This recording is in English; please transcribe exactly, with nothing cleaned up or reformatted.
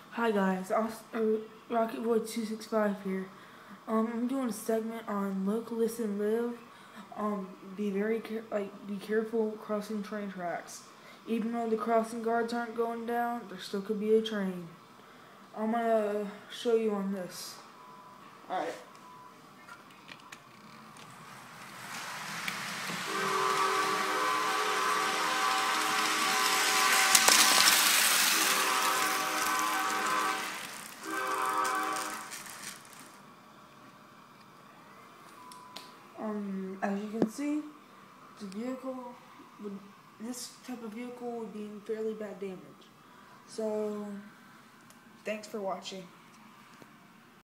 Hi guys, uh, Rocket Boy two six five here. Um, I'm doing a segment on look, listen, live. Um, be very care like be careful crossing train tracks. Even though the crossing guards aren't going down, there still could be a train. I'm gonna show you on this. All right. Um, as you can see, the vehicle would this type of vehicle would be in fairly bad damage. So, thanks for watching.